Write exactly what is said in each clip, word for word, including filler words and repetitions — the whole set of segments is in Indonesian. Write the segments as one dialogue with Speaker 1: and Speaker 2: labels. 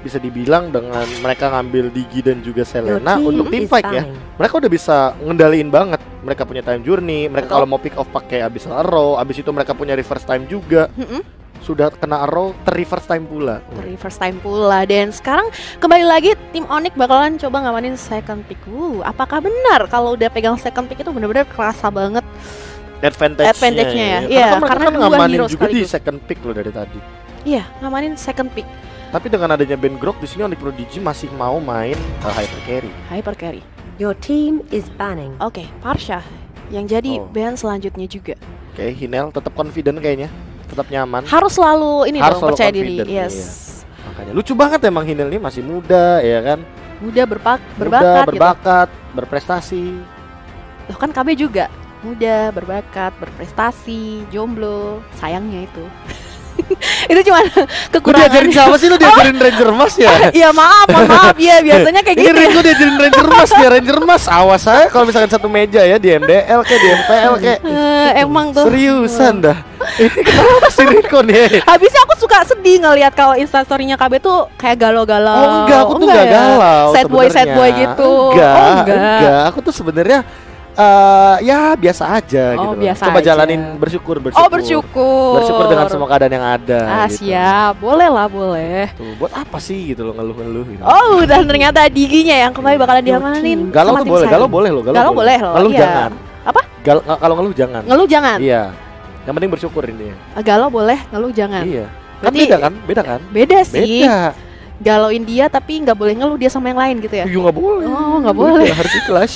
Speaker 1: bisa dibilang dengan mereka ngambil Digi dan juga Selena
Speaker 2: Your team
Speaker 1: untuk team
Speaker 2: is
Speaker 1: fight ya.
Speaker 2: fine.
Speaker 1: Mereka udah bisa ngendaliin banget. Mereka punya time journey, mereka
Speaker 3: Betul.
Speaker 1: kalau mau pick off pakai abyssal arrow, abis itu mereka punya reverse time juga.
Speaker 3: Mm-mm.
Speaker 1: Sudah kena arrow, ter-reverse time pula.
Speaker 3: Reverse time pula. Dan sekarang kembali lagi tim Onyx bakalan coba ngamanin second pick. Uh, apakah benar kalau udah pegang second pick itu benar-benar kerasa banget
Speaker 1: Advantage-nya,
Speaker 3: Advantage-nya ya.
Speaker 1: Karena
Speaker 3: Iya,
Speaker 1: kan mereka
Speaker 3: karena
Speaker 1: kan
Speaker 3: dua
Speaker 1: ngamanin
Speaker 3: hero
Speaker 1: juga di
Speaker 3: sekaligus.
Speaker 1: second pick loh dari tadi.
Speaker 3: Iya, ngamanin second pick
Speaker 1: Tapi dengan adanya Ben Grok di sini Onyx Prodigy masih mau main uh, hyper carry.
Speaker 3: hyper carry.
Speaker 2: Your team is banning.
Speaker 3: Oke, Parsha yang jadi
Speaker 1: Oh.
Speaker 3: ban selanjutnya juga.
Speaker 1: Oke, Hinel tetap confident kayaknya, tetap nyaman.
Speaker 3: Harus selalu ini
Speaker 1: Harus
Speaker 3: dong
Speaker 1: selalu
Speaker 3: percaya diri.
Speaker 1: confident,
Speaker 3: Yes.
Speaker 1: iya. Makanya lucu banget emang Hinel ini masih muda ya kan.
Speaker 3: Muda berpak
Speaker 1: Muda,
Speaker 3: berbakat gitu.
Speaker 1: berbakat, berprestasi.
Speaker 3: Loh kan K B juga muda, berbakat, berprestasi, jomblo, sayangnya itu. Itu cuma
Speaker 1: Gue
Speaker 3: kekurangan.
Speaker 1: diajarin siapa sih lu diajarin Ranger Mas ya?
Speaker 3: Iya maaf, mohon maaf ya biasanya kayak
Speaker 1: Ini
Speaker 3: gitu.
Speaker 1: Ringo diajarin Ranger Mas ya, Ranger Mas. Awas saya kalau misalkan satu meja ya di M D L kayak di M P L kayak.
Speaker 3: Eh, emang tuh.
Speaker 1: Seriusan dah. Ini kenapa si Ringo nih?
Speaker 3: Habisnya aku suka sedih ngelihat kalau instastorynya K B tuh kayak galau-galau.
Speaker 1: Oh enggak, aku tuh enggak
Speaker 3: ya?
Speaker 1: galau.
Speaker 3: Sad boy, sad
Speaker 1: sebenarnya.
Speaker 3: boy gitu.
Speaker 1: Enggak,
Speaker 3: Oh enggak.
Speaker 1: enggak. Aku tuh sebenarnya eh ya biasa aja
Speaker 3: Oh,
Speaker 1: gitu loh.
Speaker 3: biasa
Speaker 1: Coba
Speaker 3: aja.
Speaker 1: jalanin bersyukur, bersyukur.
Speaker 3: Oh bersyukur.
Speaker 1: Bersyukur dengan semua keadaan yang ada.
Speaker 3: Ah
Speaker 1: gitu.
Speaker 3: siap, boleh lah boleh.
Speaker 1: Tuh, buat apa sih gitu loh ngeluh-ngeluh gitu.
Speaker 3: Oh dan ternyata diginya yang kembali bakalan diamanin.
Speaker 1: Galau
Speaker 3: sama
Speaker 1: tuh
Speaker 3: tim
Speaker 1: boleh,
Speaker 3: Siren.
Speaker 1: galau boleh loh, galau,
Speaker 3: Galau boleh loh,
Speaker 1: Ngeluh
Speaker 3: iya.
Speaker 1: jangan.
Speaker 3: Apa?
Speaker 1: Gal nggak- kalau ngeluh jangan.
Speaker 3: Ngeluh jangan.
Speaker 1: Iya. Yang penting bersyukur ini.
Speaker 3: Galau boleh, ngeluh jangan.
Speaker 1: Iya. Kan
Speaker 3: Berarti-
Speaker 1: beda kan? Beda kan?
Speaker 3: Beda sih.
Speaker 1: Beda.
Speaker 3: Galauin dia tapi nggak boleh ngeluh dia sama yang lain gitu ya.
Speaker 1: Iya nggak boleh.
Speaker 3: Oh, nggak boleh.
Speaker 1: Udah, harus ikhlas.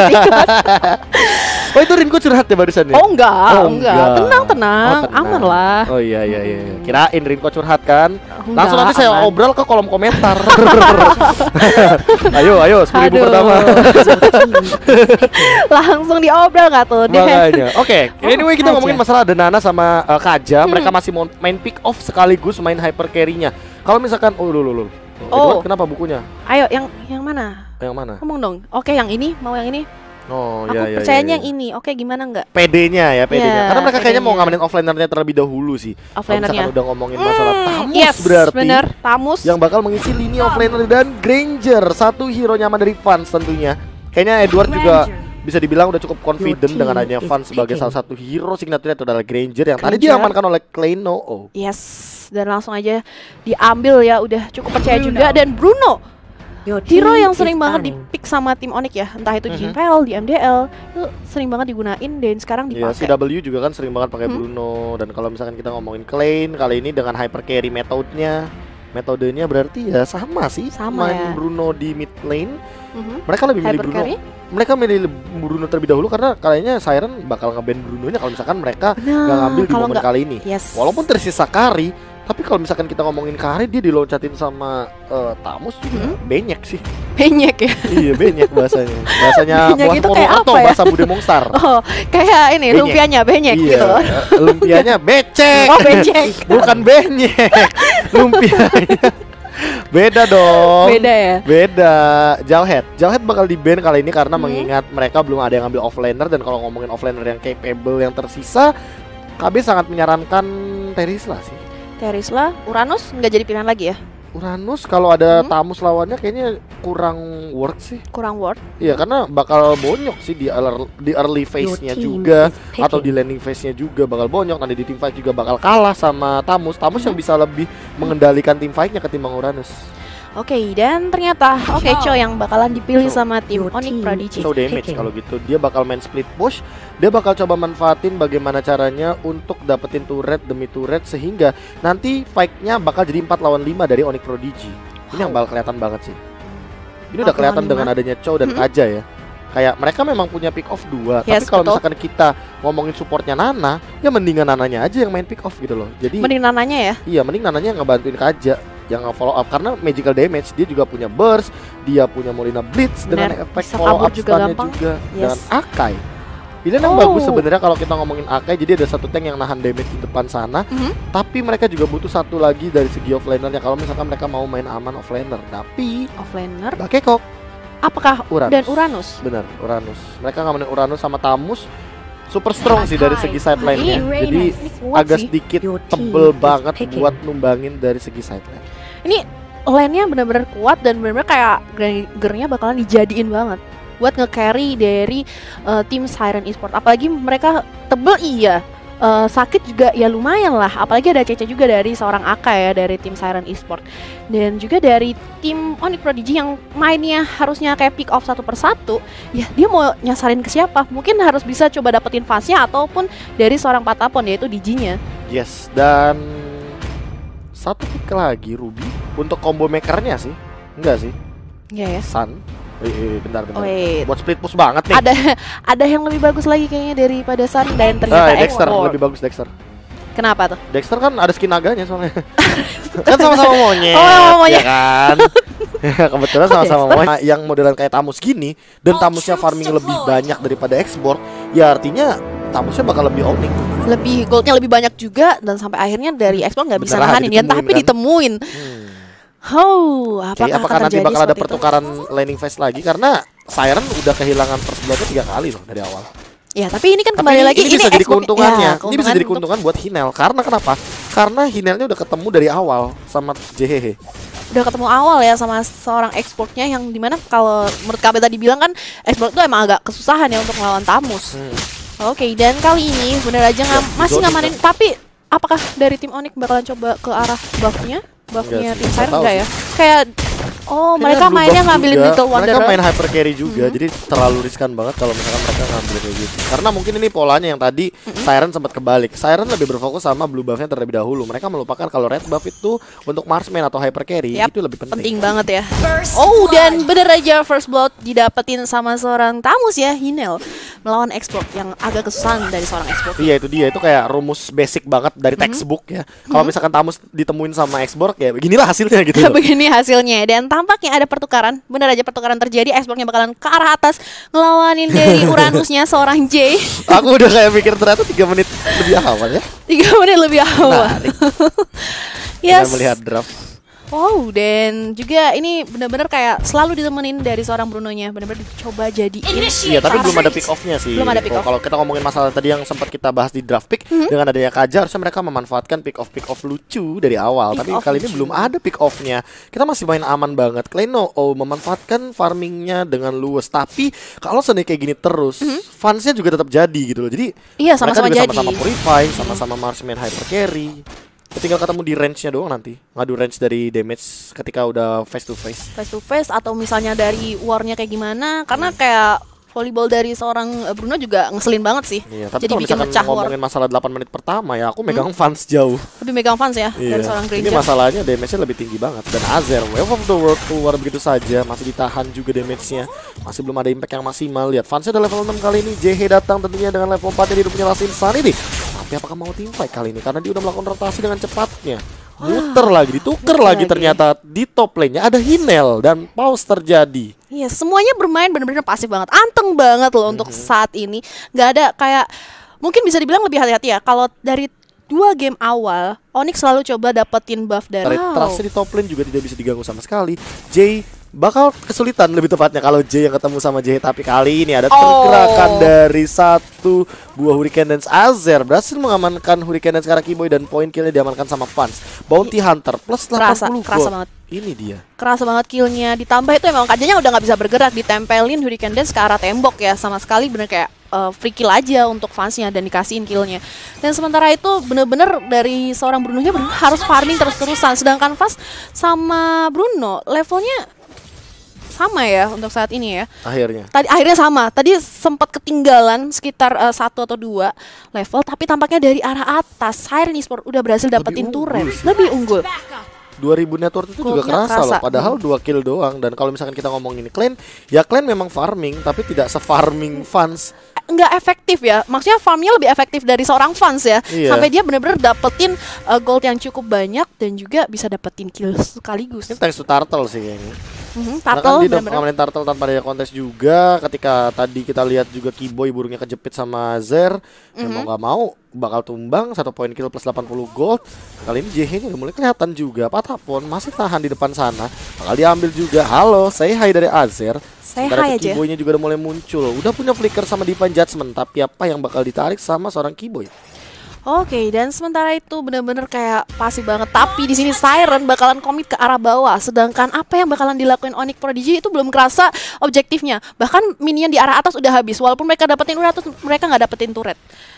Speaker 1: Oh itu Rinko curhat ya barusan ya?
Speaker 3: Oh enggak,
Speaker 1: Oh,
Speaker 3: enggak.
Speaker 1: enggak.
Speaker 3: Tenang, tenang,
Speaker 1: Oh, tenang.
Speaker 3: aman lah.
Speaker 1: Oh iya iya iya. Kirain Rinko curhat kan?
Speaker 3: Enggak,
Speaker 1: Langsung nanti saya
Speaker 3: aman.
Speaker 1: obrol ke kolom komentar. Ayo ayo sepuluh ribu
Speaker 3: Aduh.
Speaker 1: pertama.
Speaker 3: Langsung diobrol nggak tuh deh.
Speaker 1: Makanya. Oke,
Speaker 3: Oh,
Speaker 1: anyway kita
Speaker 3: Kaja.
Speaker 1: ngomongin masalah Denana sama uh, Kaja.
Speaker 3: Hmm.
Speaker 1: Mereka masih mau main pick off sekaligus main hyper carry-nya. Kalau misalkan oh lulu lulu.
Speaker 3: Oh.
Speaker 1: Edward, kenapa bukunya?
Speaker 3: Ayo yang yang mana?
Speaker 1: Yang mana?
Speaker 3: Ngomong dong. Oke yang ini, mau yang ini.
Speaker 1: Oh
Speaker 3: Aku
Speaker 1: iya iya.
Speaker 3: percayanya
Speaker 1: iya,
Speaker 3: yang ini. Oke gimana enggak?
Speaker 1: P D-nya ya, P D-nya.
Speaker 3: Iya,
Speaker 1: Karena mereka kayaknya mau
Speaker 3: P D-nya.
Speaker 1: ngamenin offlanernya terlebih dahulu sih. Kalau
Speaker 3: Offlanernya.
Speaker 1: misalkan udah ngomongin masalah
Speaker 3: Hmm,
Speaker 1: Tamus
Speaker 3: yes,
Speaker 1: berarti
Speaker 3: bener. Tamus.
Speaker 1: yang bakal mengisi lini offlaner dan Granger, satu hero nyaman dari Fans tentunya. Kayaknya Edward juga bisa dibilang udah cukup confident
Speaker 2: Your
Speaker 1: dengan
Speaker 2: team
Speaker 1: adanya
Speaker 2: is
Speaker 1: Fans sebagai
Speaker 2: picking.
Speaker 1: salah satu hero signature itu adalah Granger yang tadi
Speaker 3: Granger.
Speaker 1: diamankan oleh Kleino. Oh.
Speaker 3: Yes, dan langsung aja diambil ya, udah cukup percaya juga. Dan Bruno,
Speaker 2: Your
Speaker 3: hero
Speaker 2: team
Speaker 3: yang
Speaker 2: is
Speaker 3: sering banget
Speaker 2: banning.
Speaker 3: di-pick sama tim Onyx ya, entah itu di
Speaker 1: Mhm.
Speaker 3: G P L, di M D L, itu sering banget digunain dan sekarang
Speaker 1: Iya, C
Speaker 3: dipakai.
Speaker 1: W juga kan sering banget pakai
Speaker 3: Hmm.
Speaker 1: Bruno. Dan kalau misalkan kita ngomongin Klein kali ini dengan hyper carry metode-nya, metodenya berarti ya sama sih.
Speaker 3: Sama ya.
Speaker 1: main Bruno di mid lane.
Speaker 3: Mhm.
Speaker 1: Mereka lebih milih
Speaker 3: Hyper
Speaker 1: Bruno.
Speaker 3: carry?
Speaker 1: Mereka milih Bruno terlebih dahulu karena kayaknya Siren bakal nge-ban Brunonya kalau misalkan mereka nggak
Speaker 3: Nah,
Speaker 1: ngambil di
Speaker 3: kalau
Speaker 1: momen
Speaker 3: nggak,
Speaker 1: kali ini.
Speaker 3: yes.
Speaker 1: Walaupun tersisa Kari, tapi kalau misalkan kita ngomongin Kari dia diloncatin sama eh, Tamus juga
Speaker 3: Hmm.
Speaker 1: benyek sih.
Speaker 3: Penyek ya.
Speaker 1: Iya benyek bahasanya. Bahasanya
Speaker 3: Benyek
Speaker 1: Bos
Speaker 3: itu kayak
Speaker 1: Purwokerto,
Speaker 3: apa ya?
Speaker 1: bahasa Bude Mongstar.
Speaker 3: Oh, kayak ini
Speaker 1: Benyek.
Speaker 3: lumpianya benyek
Speaker 1: Iya,
Speaker 3: gitu.
Speaker 1: lumpianya becek.
Speaker 3: Oh, becek.
Speaker 1: Bukan benyek. Lumpianya. Beda dong.
Speaker 3: Beda ya.
Speaker 1: Beda. Jauhead. Jauhead bakal di-ban kali ini karena
Speaker 3: Hmm.
Speaker 1: mengingat mereka belum ada yang ngambil offlaner dan kalau ngomongin offlaner yang capable yang tersisa, K B sangat menyarankan Terisla sih.
Speaker 3: Terisla, Uranus nggak jadi pilihan lagi ya.
Speaker 1: Uranus kalau ada
Speaker 3: Hmm.
Speaker 1: Tamus lawannya kayaknya kurang work sih.
Speaker 3: Kurang word.
Speaker 1: Iya, karena bakal bonyok sih di early, di early
Speaker 2: Your
Speaker 1: phase-nya
Speaker 2: team
Speaker 1: juga
Speaker 2: is
Speaker 1: atau di
Speaker 2: picking.
Speaker 1: landing phase-nya juga bakal bonyok. Nanti di team fight juga bakal kalah sama Tamus. Tamus yang
Speaker 3: Hmm.
Speaker 1: bisa lebih mengendalikan tim fight-nya ketimbang Uranus.
Speaker 3: Oke, dan ternyata oke Cho yang bakalan dipilih
Speaker 1: Cho.
Speaker 3: sama tim
Speaker 2: Your
Speaker 3: Onyx
Speaker 2: team
Speaker 3: Prodigy.
Speaker 2: is
Speaker 1: So damage
Speaker 2: picking.
Speaker 1: kalau gitu. Dia bakal main split push. Dia bakal coba manfaatin bagaimana caranya untuk dapetin turret demi turret sehingga nanti fight-nya bakal jadi empat lawan lima dari Onyx Prodigy. Ini yang bakal kelihatan banget sih. Ini udah
Speaker 3: empat
Speaker 1: kelihatan
Speaker 3: lawan
Speaker 1: dengan
Speaker 3: lima.
Speaker 1: adanya Chow dan
Speaker 3: Mhm.
Speaker 1: Kaja ya. Kayak mereka memang punya pick off dua,
Speaker 3: Yes,
Speaker 1: tapi kalau
Speaker 3: betul.
Speaker 1: misalkan kita ngomongin supportnya Nana, ya mendingan Nananya aja yang main pick off gitu loh. Jadi
Speaker 3: Mending nananya ya.
Speaker 1: iya, mending Nananya yang ngebantuin Kaja, yang nge-follow up karena magical damage dia juga punya burst, dia punya Molina Blitz dengan
Speaker 3: Bener,
Speaker 1: efek
Speaker 3: bisa
Speaker 1: follow
Speaker 3: kabur
Speaker 1: up
Speaker 3: juga
Speaker 1: stunnya
Speaker 3: gampang.
Speaker 1: juga
Speaker 3: Yes.
Speaker 1: dengan Akai. Pilihan yang
Speaker 3: Oh.
Speaker 1: bagus sebenarnya kalau kita ngomongin Akai, jadi ada satu tank yang nahan damage di depan sana,
Speaker 3: Mhm.
Speaker 1: tapi mereka juga butuh satu lagi dari segi offlanernya kalau misalkan mereka mau main aman offlaner. Tapi
Speaker 3: Offlaner.
Speaker 1: Bakekok
Speaker 3: Apakah
Speaker 1: Uranus.
Speaker 3: dan Uranus?
Speaker 1: bener Uranus. Mereka ngamain Uranus sama Tamus super strong sih dari segi side
Speaker 3: Ini
Speaker 1: lane-nya.
Speaker 3: Reina.
Speaker 1: Jadi
Speaker 3: Ini kuat
Speaker 1: agak
Speaker 3: sih.
Speaker 1: sedikit
Speaker 2: Your team
Speaker 1: tebel
Speaker 2: is
Speaker 1: banget
Speaker 2: picking.
Speaker 1: buat numbangin dari segi side lane.
Speaker 3: Ini lane-nya benar-benar kuat dan benar-benar kayak Grangernya bakalan dijadiin banget buat nge-carry dari uh, tim Siren Esports. Apalagi mereka tebel iya, uh, sakit juga ya lumayan lah. Apalagi ada C C juga dari seorang Aka ya dari tim Siren Esports. Dan juga dari tim Onyx Prodigy yang mainnya harusnya kayak pick off satu persatu. Ya dia mau nyasarin ke siapa? Mungkin harus bisa coba dapetin fase-nya ataupun dari seorang Patapon yaitu D J-nya.
Speaker 1: Yes, dan satu pick lagi Ruby untuk combo makernya sih. Enggak sih?
Speaker 3: Iya ya.
Speaker 1: Sun. Eh, eh, bentar bentar.
Speaker 3: Wait.
Speaker 1: Buat split push banget nih.
Speaker 3: Ada ada yang lebih bagus lagi kayaknya daripada Sun dan ternyata
Speaker 1: Ah, Dexter
Speaker 3: Export.
Speaker 1: lebih bagus Dexter.
Speaker 3: Kenapa tuh?
Speaker 1: Dexter kan ada skin naganya soalnya. Kan sama-sama monyet.
Speaker 3: Oh, monyet.
Speaker 1: Ya kan? Kebetulan
Speaker 3: Kok
Speaker 1: sama-sama
Speaker 3: Dexter?
Speaker 1: monyet yang modelan kayak Tamus gini dan Tamusnya farming lebih banyak daripada Export, ya artinya Tamusnya bakal lebih owning.
Speaker 3: Lebih goldnya lebih banyak juga dan sampai akhirnya dari Export nggak bisa
Speaker 1: Bentar lah,
Speaker 3: nahanin ya,
Speaker 1: ditemuin
Speaker 3: tapi
Speaker 1: kan.
Speaker 3: ditemuin.
Speaker 1: Hmm.
Speaker 3: Oh, apakah,
Speaker 1: Oke, apakah
Speaker 3: akan
Speaker 1: nanti
Speaker 3: terjadi
Speaker 1: bakal ada
Speaker 3: seperti itu?
Speaker 1: pertukaran landing phase lagi karena Siren udah kehilangan first blood-nya tiga kali loh dari awal.
Speaker 3: Ya, tapi ini kan
Speaker 1: Tapi
Speaker 3: kembali
Speaker 1: ini,
Speaker 3: lagi
Speaker 1: ini bisa jadi
Speaker 3: Xbox-
Speaker 1: keuntungannya.
Speaker 3: ya,
Speaker 1: Ini bisa jadi
Speaker 3: untuk-
Speaker 1: keuntungan buat Hinel. Karena kenapa? Karena Hinelnya udah ketemu dari awal sama J H H.
Speaker 3: udah ketemu awal ya sama seorang Exportnya yang dimana kalau menurut K B tadi bilang kan Export tuh emang agak kesusahan ya untuk melawan Tamus.
Speaker 1: Hmm.
Speaker 3: Oke, dan kali ini bener aja ngam-
Speaker 1: Ya,
Speaker 3: masih
Speaker 1: zoning
Speaker 3: ngamanin. Tapi apakah dari tim Onyx bakalan coba ke arah buffnya? Buffnya
Speaker 1: Enggak
Speaker 3: tim
Speaker 1: sih,
Speaker 3: Siren
Speaker 1: nggak tahu
Speaker 3: enggak ya? Kayak oh
Speaker 1: Kayaknya
Speaker 3: mereka
Speaker 1: blue
Speaker 3: mainnya
Speaker 1: buff
Speaker 3: ngambilin
Speaker 1: juga.
Speaker 3: Little Wanderer.
Speaker 1: Mereka main hyper carry juga,
Speaker 3: Mhm.
Speaker 1: jadi terlalu riskan banget kalau misalkan mereka ngambil kayak gitu. Karena mungkin ini polanya yang tadi Siren sempat kebalik. Siren lebih berfokus sama blue buffnya terlebih dahulu. Mereka melupakan kalau red buff itu untuk marksman atau hyper carry
Speaker 3: Yap,
Speaker 1: itu lebih penting.
Speaker 3: penting banget ya. Oh, dan bener aja first blood didapetin sama seorang Tamus ya, Hinel melawan Export yang agak kesusahan dari seorang Export.
Speaker 1: Iya itu dia, itu kayak rumus basic banget dari textbook ya. Kalau misalkan Tamus ditemuin sama Xborg ya beginilah hasilnya gitu loh.
Speaker 3: Begini hasilnya dan tampaknya ada pertukaran. Bener aja pertukaran terjadi. Exportnya bakalan ke arah atas ngelawanin dari Uranusnya seorang J.
Speaker 1: Aku udah kayak mikir ternyata tiga menit lebih awal ya.
Speaker 3: Tiga menit lebih awal.
Speaker 1: Menarik.
Speaker 3: Yes.
Speaker 1: Dengan melihat draft.
Speaker 3: Wow, dan juga ini benar-benar kayak selalu ditemenin dari seorang Bruno-nya, benar-benar dicoba jadiin.
Speaker 1: Iya, tapi belum ada pick off-nya sih.
Speaker 3: Belum ada pick
Speaker 1: Kalau-
Speaker 3: off.
Speaker 1: Kalau kita ngomongin masalah tadi yang sempat kita bahas di draft pick,
Speaker 3: Mhm.
Speaker 1: dengan adanya Kaja harusnya mereka memanfaatkan pick off pick off lucu dari awal.
Speaker 3: Pick
Speaker 1: Tapi
Speaker 3: off
Speaker 1: kali ini
Speaker 3: lucu.
Speaker 1: belum ada pick off-nya. Kita masih main aman banget. Kleino oh, memanfaatkan farmingnya dengan luwes. Tapi kalau seandainya kayak gini terus, fansnya juga tetap jadi gitu loh. Jadi
Speaker 3: Mhm. Iya,
Speaker 1: mereka
Speaker 3: sama-sama
Speaker 1: juga
Speaker 3: jadi.
Speaker 1: sama-sama purify, sama-sama marksman hyper carry. Tinggal ketemu di range-nya doang nanti. Ngadu range dari damage ketika udah face to face.
Speaker 3: Face to face atau misalnya dari war-nya kayak gimana? Karena kayak volleyball dari seorang eh, Bruno juga ngeselin banget sih.
Speaker 1: Iya, tapi
Speaker 3: Jadi
Speaker 1: kalau
Speaker 3: bikin
Speaker 1: misalkan
Speaker 3: mecah war.
Speaker 1: ngomongin masalah delapan menit pertama ya aku megang fans jauh.
Speaker 3: Lebih megang fans ya dari seorang
Speaker 1: Ini
Speaker 3: Granger.
Speaker 1: masalahnya damage-nya lebih tinggi banget. Dan Azer, Wave of the World keluar begitu saja, masih ditahan juga damage-nya. Masih belum ada impact yang maksimal. Lihat, fansnya udah level enam kali ini. J H datang tentunya dengan level empat yang hidupnya Last Insanity. Tapi apakah mau team fight kali ini? Karena dia udah melakukan rotasi dengan cepatnya. Muter lagi, dituker
Speaker 3: muter
Speaker 1: lagi
Speaker 3: lagi.
Speaker 1: ternyata di top lane-nya ada Hinel dan pause terjadi.
Speaker 3: Iya, semuanya bermain benar-benar pasif banget, anteng banget loh untuk saat ini. Nggak ada kayak, mungkin bisa dibilang lebih hati-hati ya. Kalau dari dua game awal, Onyx selalu coba dapetin buff dari.
Speaker 1: Wow. Trustnya di top lane juga tidak bisa diganggu sama sekali. J bakal kesulitan lebih tepatnya kalau J yang ketemu sama J. Tapi kali ini ada pergerakan
Speaker 3: Oh.
Speaker 1: dari satu buah Hurricane Dance. Azer berhasil mengamankan Hurricane Dance karena Keyboy dan poin killnya diamankan sama Fans. Bounty Hunter plus
Speaker 3: Kerasa,
Speaker 1: delapan puluh
Speaker 3: kerasa
Speaker 1: gold.
Speaker 3: banget.
Speaker 1: Ini dia.
Speaker 3: Kerasa banget killnya, ditambah itu emang kajanya udah nggak bisa bergerak, ditempelin Hurricane Dance ke arah tembok ya, sama sekali bener kayak uh, free kill aja untuk fansnya dan dikasihin killnya. Dan sementara itu bener-bener dari seorang Bruno-nya bener harus farming terus-terusan, sedangkan Fans sama Bruno levelnya sama ya untuk saat ini ya.
Speaker 1: Akhirnya.
Speaker 3: Tadi akhirnya sama. Tadi sempat ketinggalan sekitar uh, satu atau dua level, tapi tampaknya dari arah atas Siren Esports udah berhasil dapetin
Speaker 1: unggul
Speaker 3: turret,
Speaker 1: sih.
Speaker 3: lebih unggul.
Speaker 1: dua ribu network itu juga
Speaker 3: Goldnya
Speaker 1: kerasa, loh.
Speaker 3: kerasa.
Speaker 1: Padahal dua kill doang. Dan kalau misalkan kita ngomongin clan, ya clan memang farming tapi tidak se-farming Fans.
Speaker 3: Nggak efektif ya, maksudnya farmnya lebih efektif dari seorang fans ya.
Speaker 1: Iya.
Speaker 3: Sampai dia bener-bener dapetin uh, gold yang cukup banyak dan juga bisa dapetin kill sekaligus.
Speaker 1: Ini thanks to Turtle sih kayaknya.
Speaker 3: Mhm,
Speaker 1: Karena kan
Speaker 3: Turtle
Speaker 1: dia udah
Speaker 3: bener-bener.
Speaker 1: ngamain Turtle tanpa ada kontes juga. Ketika tadi kita lihat juga Keyboy burungnya kejepit sama Zer, ya mau nggak mau bakal tumbang. Satu poin kill plus delapan puluh gold. Kali ini J H-nya udah mulai kelihatan juga. Patapon masih tahan di depan sana, bakal diambil juga. Halo, say hi dari Azer.
Speaker 3: Say
Speaker 1: Sementara
Speaker 3: hi
Speaker 1: itu
Speaker 3: aja.
Speaker 1: Keyboy-nya juga udah mulai muncul. Udah punya flicker sama Divine Judgment. Tapi apa yang bakal ditarik sama seorang Keyboy?
Speaker 3: Oke, dan sementara itu bener-bener kayak pasti banget. Tapi di sini Siren bakalan komit ke arah bawah. Sedangkan apa yang bakalan dilakuin Onyx Prodigy itu belum kerasa objektifnya. Bahkan minion di arah atas udah habis. Walaupun mereka dapetin turret, mereka nggak dapetin turret.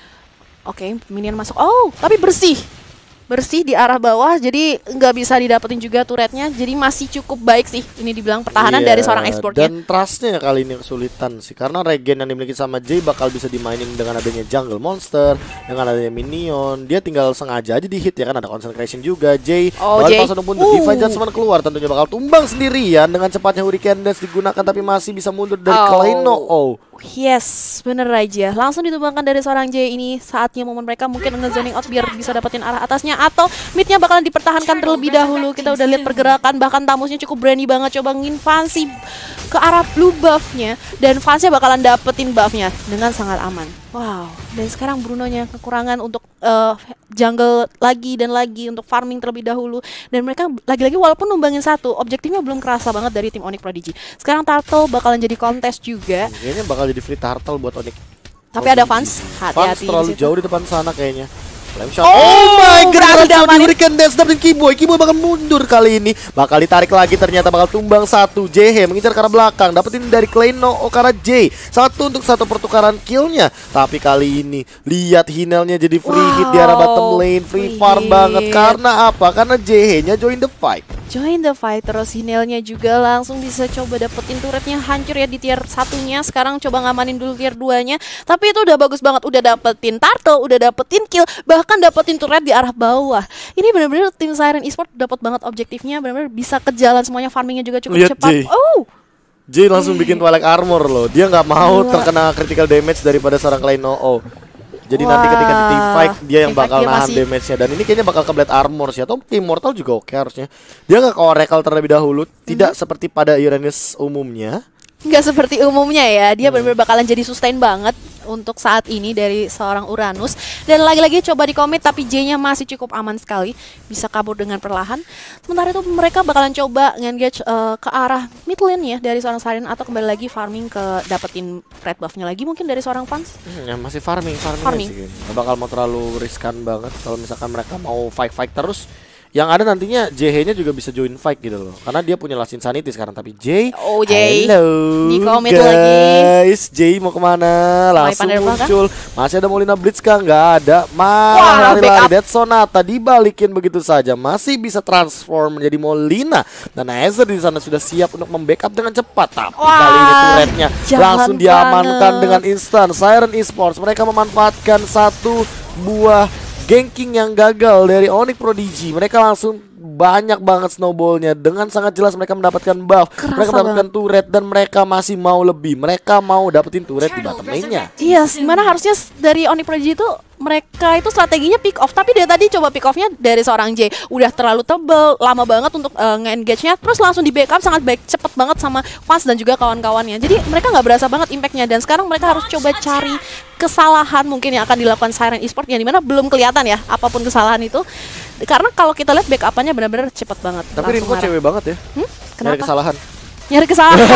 Speaker 3: Oke, minion masuk. Oh, tapi bersih. Bersih di arah bawah, jadi nggak bisa didapetin juga turretnya. Jadi masih cukup baik sih ini dibilang pertahanan
Speaker 1: Iya,
Speaker 3: dari seorang exportnya.
Speaker 1: Dan trustnya kali ini kesulitan sih, karena regen yang dimiliki sama Jay bakal bisa dimainin dengan adanya jungle monster, dengan adanya minion. Dia tinggal sengaja aja di hit ya kan, ada concentration juga. Jay
Speaker 3: Oh,
Speaker 1: bakal
Speaker 3: Jay.
Speaker 1: pasang pun
Speaker 3: Uh.
Speaker 1: Divine Judgment keluar, tentunya bakal tumbang sendirian. Dengan cepatnya Hurricane Dash digunakan tapi masih bisa mundur dari
Speaker 3: Oh.
Speaker 1: Kleino. Oh,
Speaker 3: Yes, bener aja. Langsung ditumbangkan dari seorang J. Ini saatnya momen mereka mungkin nge-zoning out biar bisa dapetin arah atasnya, atau midnya bakalan dipertahankan terlebih dahulu. Kita udah lihat pergerakan, bahkan Tamusnya cukup berani banget coba nginvasi ke arah blue buff-nya, dan fansnya bakalan dapetin buff-nya dengan sangat aman. Wow, dan sekarang Bruno-nya kekurangan untuk uh, jungle lagi dan lagi untuk farming terlebih dahulu. Dan mereka lagi-lagi walaupun numbangin satu, objektifnya belum kerasa banget dari tim Onyx Prodigy. Sekarang Turtle bakalan jadi kontes juga.
Speaker 1: kayaknya bakal jadi free turtle buat Onyx.
Speaker 3: Tapi ada fans,
Speaker 1: Fans
Speaker 3: hati-hati.
Speaker 1: terlalu
Speaker 3: di situ.
Speaker 1: jauh di depan sana kayaknya. Flame shot.
Speaker 3: Oh,
Speaker 1: Oh my god,
Speaker 3: berhasil
Speaker 1: berhasil
Speaker 3: diamanin.
Speaker 1: Hurricane Dash dapetin Kiboy. Kiboy bakal mundur kali ini. Bakal ditarik lagi, ternyata bakal tumbang satu. J H mengincar ke arah belakang, dapetin dari Kleino Okara J. Satu untuk satu pertukaran killnya. Tapi kali ini lihat Hinelnya jadi free
Speaker 3: Wow,
Speaker 1: hit di arah bottom lane. Free
Speaker 3: free
Speaker 1: farm
Speaker 3: hit.
Speaker 1: banget. Karena apa? Karena J H-nya join the fight.
Speaker 3: Join the fight, terus Hinelnya juga langsung bisa coba dapetin turretnya, hancur ya di tier satunya. Sekarang coba ngamanin dulu tier duanya. Tapi itu udah bagus banget, udah dapetin turtle, udah dapetin kill, bahkan dapetin turret di arah bawah. Ini benar-benar tim Siren Esports dapat banget objektifnya, benar-benar bisa ke jalan semuanya, farmingnya juga cukup
Speaker 1: Lihat,
Speaker 3: cepat.
Speaker 1: Jay.
Speaker 3: Oh,
Speaker 1: J langsung bikin Twilight Armor loh. Dia nggak mau
Speaker 3: Gila.
Speaker 1: terkena critical damage daripada seorang Kleino. Oh. Jadi
Speaker 3: Wah.
Speaker 1: nanti ketika di team fight dia yang
Speaker 3: Team fight
Speaker 1: bakal
Speaker 3: dia
Speaker 1: nahan
Speaker 3: masih-
Speaker 1: damage-nya. Dan ini kayaknya bakal ke Blade Armor sih, atau Immortal juga oke harusnya. Dia nggak ke Oracle terlebih dahulu, tidak seperti pada Uranus umumnya.
Speaker 3: nggak seperti umumnya ya, dia
Speaker 1: Hmm.
Speaker 3: benar-benar bakalan jadi sustain banget untuk saat ini dari seorang Uranus. Dan lagi-lagi coba di-commit, tapi J-nya masih cukup aman sekali, bisa kabur dengan perlahan. Sementara itu mereka bakalan coba nge-engage uh, ke arah mid lane ya dari seorang Siren, atau kembali lagi farming ke dapetin red buff-nya lagi mungkin dari seorang fans.
Speaker 1: Hmm, ya masih farming, farming,
Speaker 3: Farming.
Speaker 1: sih. Nggak bakal mau terlalu riskan banget kalau misalkan mereka mau fight-fight terus. Yang ada nantinya J H-nya juga bisa join fight gitu loh. Karena dia punya last insanity sekarang. Tapi J,
Speaker 3: Oh, J.
Speaker 1: halo
Speaker 3: Di-commit
Speaker 1: guys. J mau kemana? Langsung
Speaker 3: Pandai Bang,
Speaker 1: muncul. Masih ada Molina Blitz kah? Nggak ada.
Speaker 3: Wah,
Speaker 1: Malah lari-lari.
Speaker 3: backup.
Speaker 1: Dead Sonata dibalikin begitu saja. Masih bisa transform menjadi Molina. Dan Aether di sana sudah siap untuk membackup dengan cepat. Tapi
Speaker 3: Wah,
Speaker 1: kali ini turretnya
Speaker 3: jalan
Speaker 1: langsung diamankan
Speaker 3: banget.
Speaker 1: dengan instan. Siren Esports mereka memanfaatkan satu buah ganking yang gagal dari Onyx Prodigy. Mereka langsung banyak banget snowballnya. Dengan sangat jelas mereka mendapatkan buff,
Speaker 3: Kerasa
Speaker 1: mereka mendapatkan turret, dan mereka masih mau lebih. Mereka mau dapetin turret di bottom lane-nya.
Speaker 3: Iya, gimana harusnya s- dari Onyx Prodigy itu mereka itu strateginya pick off, tapi dia tadi coba pick offnya dari seorang J udah terlalu tebel, lama banget untuk uh, nge-engage-nya, terus langsung di backup sangat baik, cepet banget sama fans dan juga kawan-kawannya. Jadi mereka nggak berasa banget impact-nya, dan sekarang mereka harus coba cari kesalahan mungkin yang akan dilakukan Siren Esports, yang dimana belum kelihatan ya apapun kesalahan itu, karena kalau kita lihat backup-nya benar-benar cepet banget.
Speaker 1: Tapi
Speaker 3: langsung
Speaker 1: Rinko
Speaker 3: ngarah.
Speaker 1: cewek banget ya.
Speaker 3: Hmm?
Speaker 1: Dari
Speaker 3: Kenapa?
Speaker 1: kesalahan.
Speaker 3: Nyari kesalahan.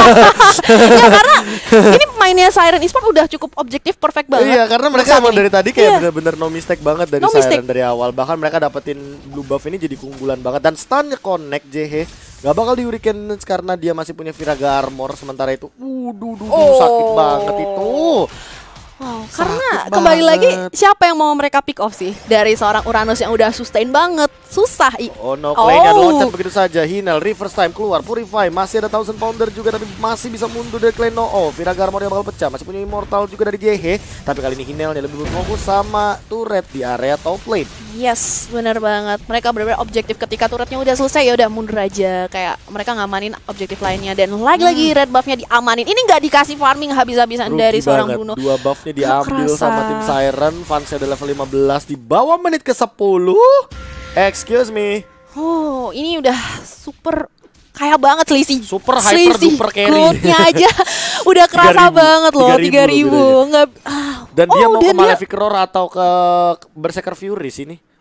Speaker 3: Ya karena ini mainnya Siren Esports udah cukup objektif, perfect banget.
Speaker 1: Iya, karena mereka
Speaker 3: Saat
Speaker 1: emang
Speaker 3: ini.
Speaker 1: dari tadi kayak
Speaker 3: Iya.
Speaker 1: bener-bener no mistake banget dari
Speaker 3: No
Speaker 1: Siren
Speaker 3: mistake.
Speaker 1: dari awal. Bahkan mereka dapetin blue buff ini jadi keunggulan banget. Dan stunnya connect J H. Gak bakal di Hurricane karena dia masih punya Viraga Armor. Sementara itu, uh, duh, duh, duh,
Speaker 3: Oh.
Speaker 1: sakit banget itu.
Speaker 3: Wow,
Speaker 1: Sakit
Speaker 3: karena kembali
Speaker 1: banget.
Speaker 3: lagi siapa yang mau mereka pick off sih dari seorang Uranus yang udah sustain banget, susah. i-
Speaker 1: Oh no, Clay-nya
Speaker 3: Oh.
Speaker 1: loncat begitu saja. Hinel, reverse time keluar, Purify. Masih ada Thousand Pounder juga, tapi masih bisa mundur dari Kleino. Oh, Viraga Armor yang bakal pecah. Masih punya Immortal juga dari J H. Tapi kali ini Hinelnya lebih berfokus sama turret di area top lane.
Speaker 3: Yes, benar banget. Mereka benar-benar objektif ketika turretnya udah selesai, ya udah mundur aja. Kayak mereka ngamanin objektif lainnya, dan lagi-lagi red buffnya diamanin. Ini nggak dikasih farming habis-habisan
Speaker 1: Rugi
Speaker 3: dari seorang
Speaker 1: banget.
Speaker 3: Bruno.
Speaker 1: Dua buffnya diambil
Speaker 3: kerasa.
Speaker 1: sama tim Siren. Fansnya ada level lima belas di bawah menit ke sepuluh. Excuse me.
Speaker 3: Oh, ini udah super kaya banget selisih.
Speaker 1: Super hyper
Speaker 3: Selisih
Speaker 1: duper carry.
Speaker 3: goldnya aja udah kerasa
Speaker 1: tiga ribu,
Speaker 3: banget loh,
Speaker 1: tiga ribu
Speaker 3: tiga ribu.
Speaker 1: loh
Speaker 3: Nggak ah.
Speaker 1: Dan dia
Speaker 3: Oh,
Speaker 1: mau ke
Speaker 3: dia-
Speaker 1: Malefic Roar atau ke Berserker Fury sini.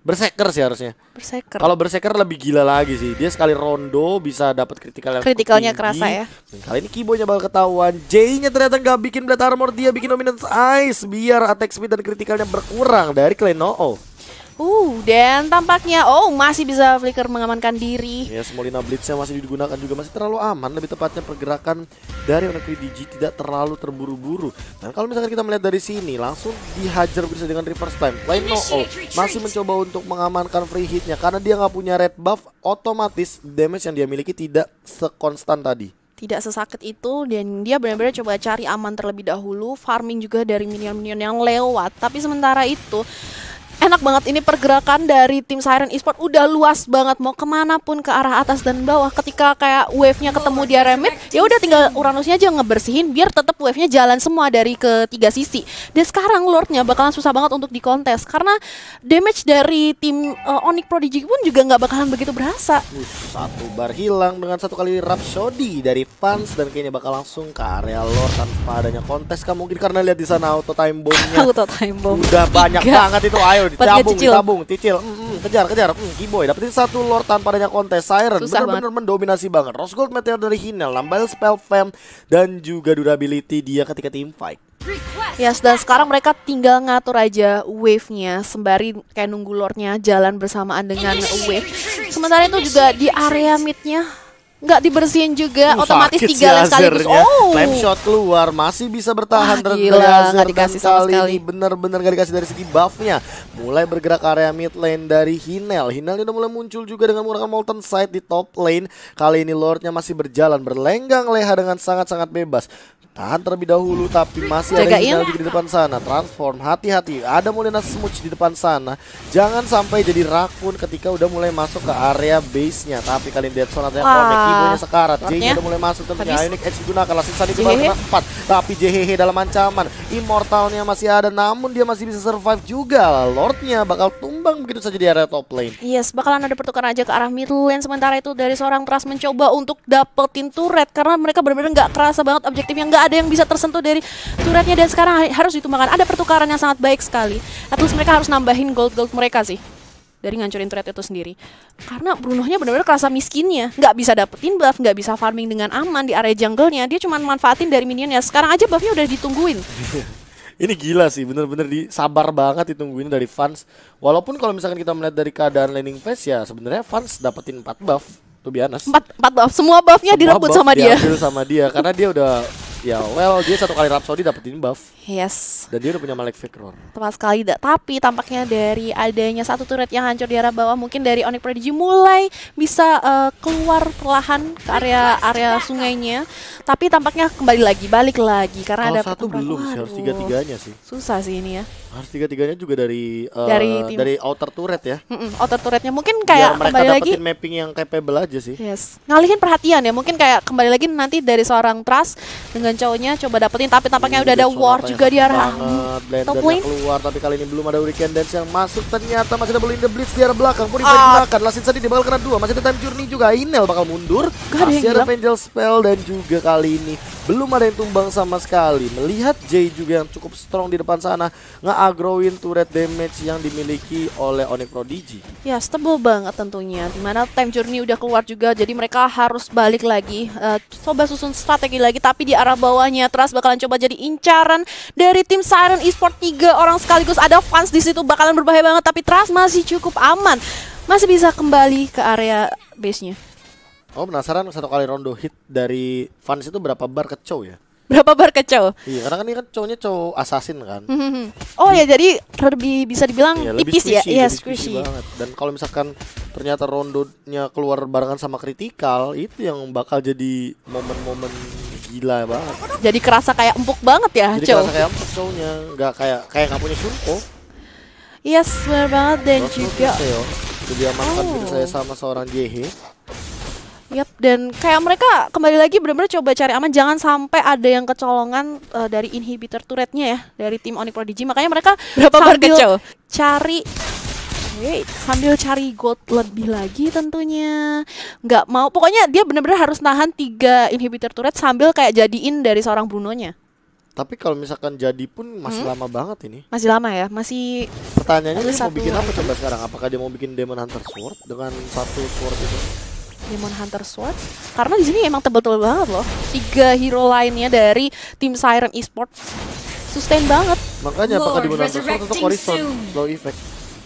Speaker 1: Berserker sih harusnya.
Speaker 3: Berserker.
Speaker 1: Kalau Berserker lebih gila lagi sih. Dia sekali rondo bisa dapat kritikal yang
Speaker 3: Kritikalnya
Speaker 1: tinggi.
Speaker 3: kerasa ya.
Speaker 1: Dan kali ini Kiboy-nya bakal ketahuan. J-nya ternyata nggak bikin Blade Armor, dia bikin Dominance Ice biar attack speed dan kritikalnya berkurang dari Klenoo.
Speaker 3: Uh, dan tampaknya oh masih bisa Flicker mengamankan diri.
Speaker 1: Ya, Smolina Blitznya masih digunakan juga, masih terlalu aman. Lebih tepatnya pergerakan dari Onyx Prodigy tidak terlalu terburu-buru. Dan kalau misalkan kita melihat dari sini, langsung dihajar bisa dengan reverse time. Klenoo masih mencoba untuk mengamankan free hitnya karena dia nggak punya red buff, otomatis damage yang dia miliki tidak sekonstan tadi.
Speaker 3: Tidak sesakit itu dan dia benar-benar coba cari aman terlebih dahulu, farming juga dari minion-minion yang lewat. Tapi sementara itu enak banget ini pergerakan dari tim Siren Esport, udah luas banget mau kemana pun ke arah atas dan bawah. Ketika kayak wave-nya ketemu di area mid, ya udah tinggal Uranusnya aja ngebersihin biar tetap wave-nya jalan semua dari ketiga sisi. Dan sekarang Lord-nya bakalan susah banget untuk dikontes karena damage dari tim uh, Onyx Prodigy pun juga nggak bakalan begitu berasa.
Speaker 1: Uh, satu bar hilang dengan satu kali Rhapsody dari Fans dan kayaknya bakal langsung ke area Lord tanpa adanya kontes kan, mungkin karena lihat di sana auto time bomb-nya.
Speaker 3: Auto time bomb.
Speaker 1: Udah banyak
Speaker 3: Tiga.
Speaker 1: banget itu, ayo ditabung,
Speaker 3: cicil.
Speaker 1: ditabung, cicil, mm, mm, kejar, kejar, mm, Kiboy dapetin satu Lord tanpa adanya kontes. Siren
Speaker 3: Susah
Speaker 1: bener-bener mendominasi banget. Rose Gold Meteor dari Hinel, nambah spell fam dan juga durability dia ketika team fight.
Speaker 3: Yes, dan sekarang mereka tinggal ngatur aja wave-nya sembari kayak nunggu Lord-nya jalan bersamaan dengan wave. Sementara itu juga di area mid-nya nggak dibersihin juga,
Speaker 1: Uh,
Speaker 3: otomatis
Speaker 1: sakit
Speaker 3: tiga
Speaker 1: si
Speaker 3: lane sekaligus.
Speaker 1: Azernya.
Speaker 3: Oh,
Speaker 1: Flame shot keluar, masih bisa bertahan
Speaker 3: Wah,
Speaker 1: Red
Speaker 3: gila,
Speaker 1: Blazer,
Speaker 3: nggak dikasih
Speaker 1: dan
Speaker 3: sama
Speaker 1: kali
Speaker 3: sekali.
Speaker 1: ini bener-bener gak dikasih dari segi buffnya. Mulai bergerak ke area mid lane dari Hinel. Hinel udah mulai muncul juga dengan menggunakan Molten Sight di top lane. Kali ini Lordnya masih berjalan berlenggang leha dengan sangat-sangat bebas. Tahan terlebih dahulu, tapi masih ada
Speaker 3: Jagain.
Speaker 1: Hinel juga di depan sana. Transform, hati-hati, ada Molina Smooch di depan sana. Jangan sampai jadi rakun ketika udah mulai masuk ke area base-nya. Tapi kali ini Deadson atau
Speaker 3: Wah.
Speaker 1: Connect, Kiboy-nya sekarat. J-nya
Speaker 3: Lordnya
Speaker 1: udah mulai masuk tentunya.
Speaker 3: habis.
Speaker 1: Ionic Edge digunakan, Lasin Sani di
Speaker 3: Jehehe.
Speaker 1: bawah empat. Tapi Jehehe dalam ancaman. Immortalnya masih ada, namun dia masih bisa survive juga. Lordnya bakal tumbang begitu saja di area top lane.
Speaker 3: yes, bakalan ada pertukaran aja ke arah mid lane. Sementara itu dari seorang Trust mencoba untuk dapetin turret karena mereka benar-benar nggak kerasa banget objektifnya, nggak ada yang bisa tersentuh dari turretnya dan sekarang harus ditumbangkan. Ada pertukaran yang sangat baik sekali. At least mereka harus nambahin gold-gold mereka sih dari ngancurin turret itu sendiri. Karena Bruno-nya benar-benar kerasa miskinnya, nggak bisa dapetin buff, nggak bisa farming dengan aman di area jungle-nya. Dia cuma manfaatin dari minionnya. Sekarang aja buffnya udah ditungguin.
Speaker 1: Ini gila sih, bener-bener di sabar banget ditungguin dari Fans. Walaupun kalau misalkan kita melihat dari keadaan laning phase ya sebenarnya Fans dapetin empat buff, to be honest.
Speaker 3: Empat, empat buff, semua buffnya
Speaker 1: Semua
Speaker 3: direbut
Speaker 1: buff
Speaker 3: sama dia.
Speaker 1: diambil sama dia karena dia udah ya well dia satu kali Rhapsody dapetin buff
Speaker 3: Yes,
Speaker 1: dan dia udah punya Malefic Roar.
Speaker 3: tepat sekali. Da- Tapi tampaknya dari adanya satu turret yang hancur di arah bawah, mungkin dari Onyx Prodigy mulai bisa eh, keluar perlahan ke area area sungainya. Tapi tampaknya kembali lagi, balik lagi karena
Speaker 1: Kalau
Speaker 3: ada
Speaker 1: satu
Speaker 3: pertempuran.
Speaker 1: belum sih, harus
Speaker 3: Waduh,
Speaker 1: tiga-tiganya sih.
Speaker 3: susah sih ini ya.
Speaker 1: Harus tiga-tiganya juga dari eh,
Speaker 3: Dari tim.
Speaker 1: dari outer turret ya.
Speaker 3: Mm-mm, outer turretnya mungkin
Speaker 1: Biar
Speaker 3: kayak
Speaker 1: mereka
Speaker 3: kembali lagi.
Speaker 1: dapetin mapping yang capable aja sih.
Speaker 3: Yes, ngalihin perhatian ya, mungkin kayak kembali lagi nanti dari seorang Trust dengan cowoknya coba dapetin, tapi tampaknya udah ada
Speaker 1: Dead
Speaker 3: war
Speaker 1: Sonata
Speaker 3: juga
Speaker 1: yang
Speaker 3: di arah
Speaker 1: sakit banget. Blendernya
Speaker 3: top lane.
Speaker 1: keluar, tapi kali ini belum ada Hurricane Dance yang masuk. Ternyata masih ada Belinda Blitz di arah belakang. Purify
Speaker 3: Ah.
Speaker 1: digunakan. Lasin tadi dia bakal kena dua. Masih ada Time Journey juga. Inel bakal mundur.
Speaker 3: Gak ada yang
Speaker 1: Masih ada
Speaker 3: hilang.
Speaker 1: Angel Spell dan juga kali ini belum ada yang tumbang sama sekali. Melihat Jay juga yang cukup strong di depan sana, nge-aggroin turret damage yang dimiliki oleh Onyx Prodigy.
Speaker 3: Ya, tebel banget tentunya. Dimana time journey udah keluar juga, jadi mereka harus balik lagi, eh, coba susun strategi lagi. Tapi di arah bawahnya, Trust bakalan coba jadi incaran dari tim Siren Esport. Tiga orang sekaligus, ada Fans di situ, bakalan berbahaya banget. Tapi Trust masih cukup aman, masih bisa kembali ke area base-nya.
Speaker 1: Oh, penasaran satu kali rondo hit dari Fans itu berapa bar ke Chow ya?
Speaker 3: Berapa bar kecil?
Speaker 1: Iya, karena kan ini kan cowoknya cowok assassin kan.
Speaker 3: Oh ya, jadi lebih bisa dibilang
Speaker 1: Iya, lebih
Speaker 3: tipis ya.
Speaker 1: squishy,
Speaker 3: Iya,
Speaker 1: lebih squishy
Speaker 3: squishy.
Speaker 1: banget. Dan kalau misalkan ternyata rondonya keluar barengan sama kritikal, itu yang bakal jadi momen-momen gila banget.
Speaker 3: Jadi kerasa kayak empuk banget ya,
Speaker 1: Jadi
Speaker 3: Chow.
Speaker 1: kerasa kayak empuk cowoknya, nggak kayak kayak nggak punya Shunko.
Speaker 3: Yes, benar banget. Dan
Speaker 1: Terus
Speaker 3: juga
Speaker 1: Theo, itu diamankan
Speaker 3: Oh.
Speaker 1: gitu saya sama seorang J H.
Speaker 3: Yap, dan kayak mereka kembali lagi benar-benar coba cari aman, jangan sampai ada yang kecolongan eh, dari inhibitor turretnya ya dari tim Onyx Prodigy. Makanya mereka
Speaker 2: Berapa bar
Speaker 3: sambil
Speaker 2: kecil?
Speaker 3: cari Wait, sambil cari gold lebih lagi tentunya. Nggak mau, pokoknya dia benar-benar harus nahan tiga inhibitor turret sambil kayak jadiin dari seorang Bruno-nya.
Speaker 1: Tapi kalau misalkan jadi pun masih
Speaker 3: Hmm?
Speaker 1: lama banget ini.
Speaker 3: Masih lama ya, masih
Speaker 1: Pertanyaannya
Speaker 3: Ada
Speaker 1: dia mau
Speaker 3: satu
Speaker 1: bikin apa
Speaker 3: item.
Speaker 1: coba sekarang? Apakah dia mau bikin Demon Hunter Sword dengan satu sword itu?
Speaker 3: Demon Hunter Sword. Karena di sini emang tebel-tebel banget loh. Tiga hero lainnya dari tim Siren Esports sustain banget.
Speaker 1: Makanya apakah
Speaker 4: Lord
Speaker 1: Demon Hunter Sword atau
Speaker 4: resurrecting
Speaker 1: Horizon
Speaker 4: soon.
Speaker 1: Low Effect?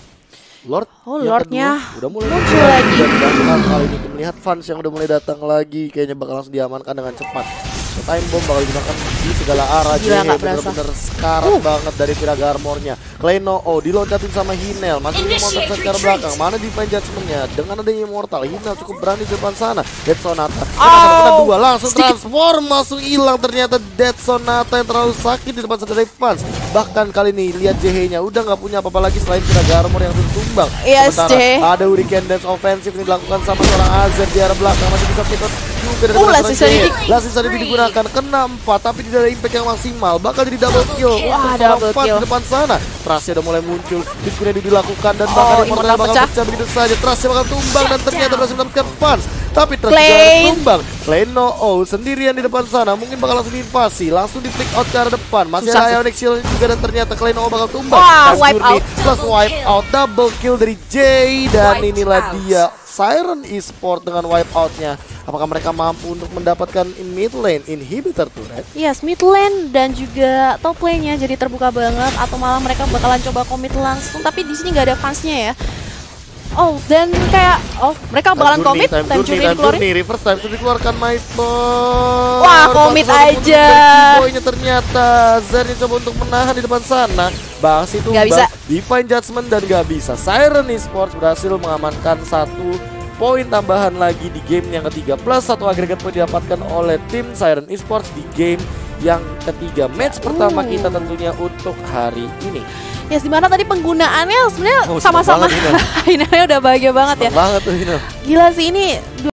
Speaker 1: Lord,
Speaker 3: Oh,
Speaker 1: yang
Speaker 3: Lordnya
Speaker 1: kedua, udah mulai
Speaker 3: muncul
Speaker 1: muncul
Speaker 3: lagi.
Speaker 1: dan bakal kali ini melihat fans yang udah mulai datang lagi, kayaknya bakal langsung diamankan dengan cepat. Time bomb bakal digunakan di segala arah.
Speaker 3: Gila,
Speaker 1: Jehe
Speaker 3: nggak berasa.
Speaker 1: bener-bener sekarat
Speaker 3: Uh.
Speaker 1: banget dari Piraga Armornya. Kleino oh diloncatin sama Hinel, masih di monster
Speaker 4: Initiate
Speaker 1: secara
Speaker 4: retreat.
Speaker 1: belakang. Mana Divine Judgment-nya? Dengan adanya Immortal, Hinel cukup berani di depan sana. Dead Sonata,
Speaker 3: Oh.
Speaker 1: kena dua langsung
Speaker 3: Sedikit.
Speaker 1: transform, langsung hilang ternyata Dead Sonata yang terlalu sakit di depan sana dari fans. Bahkan kali ini lihat Jehe-nya udah nggak punya apa-apa lagi selain Piraga Armor yang sudah tumbang.
Speaker 3: Yes,
Speaker 1: Sementara
Speaker 3: Jehe.
Speaker 1: ada Hurricane Dance offensif yang dilakukan sama seorang Azer di arah belakang, masih bisa pick out juga dari
Speaker 3: Oh,
Speaker 1: seorang
Speaker 3: Last Season
Speaker 1: Jehe.
Speaker 3: ini.
Speaker 1: Last Season ini digunakan kena empat tapi tidak ada impact yang maksimal, bakal jadi double kill.
Speaker 3: Wah,
Speaker 1: Untuk
Speaker 3: double
Speaker 1: seorang Fans
Speaker 3: kill.
Speaker 1: di depan sana. Trustnya udah mulai muncul, Disconnect dilakukan dan bahkan
Speaker 3: Oh,
Speaker 1: Immortal
Speaker 3: Immortal
Speaker 1: bakal
Speaker 3: pecah.
Speaker 1: pecah begitu saja. Trustnya bakal tumbang dan ternyata berhasil mendapatkan Fans. Tapi Trust juga
Speaker 3: Klein.
Speaker 1: harus tumbang. Kleino oh sendirian di depan sana, mungkin bakal langsung diinvasi, langsung di flick out ke arah depan. Masih
Speaker 3: Susah
Speaker 1: ada
Speaker 3: sih.
Speaker 1: Ionic Shield juga dan ternyata Kleino oh bakal tumbang.
Speaker 3: Wah,
Speaker 1: Dan
Speaker 3: wipe
Speaker 1: Journey
Speaker 3: out.
Speaker 1: plus wipe out, double kill dari Jay dan
Speaker 4: Wipe
Speaker 1: inilah
Speaker 4: out.
Speaker 1: dia Siren Esports dengan wipe outnya. Apakah mereka mampu untuk mendapatkan in mid lane inhibitor turret?
Speaker 3: Yes, mid lane dan juga top lane-nya jadi terbuka banget, atau malah mereka bakalan coba commit langsung, tapi di sini nggak ada fansnya ya. Oh, dan kayak oh mereka bakalan
Speaker 1: Time
Speaker 3: commit,
Speaker 1: journey,
Speaker 3: time
Speaker 1: time
Speaker 3: journey
Speaker 1: journey, time
Speaker 3: dikeluarin.
Speaker 1: journey, reverse time sudah dikeluarkan Myper.
Speaker 3: Wah, commit aja.
Speaker 1: Boynya ternyata Zer coba untuk menahan di depan sana. Bahas itu
Speaker 3: Nggak bisa.
Speaker 1: Divine Judgment dan gak bisa. Siren Esports berhasil mengamankan satu poin tambahan lagi di game yang ketiga, plus satu agregat poin didapatkan oleh tim Siren Esports di game yang ketiga, match pertama
Speaker 3: Uh.
Speaker 1: kita tentunya untuk hari ini.
Speaker 3: Yes, dimana tadi penggunaannya sebenarnya
Speaker 1: Oh, seneng
Speaker 3: sama-sama.
Speaker 1: banget, Hinel.
Speaker 3: Hinelnya udah bahagia banget ya.
Speaker 1: Seneng banget tuh ini.
Speaker 3: Gila sih ini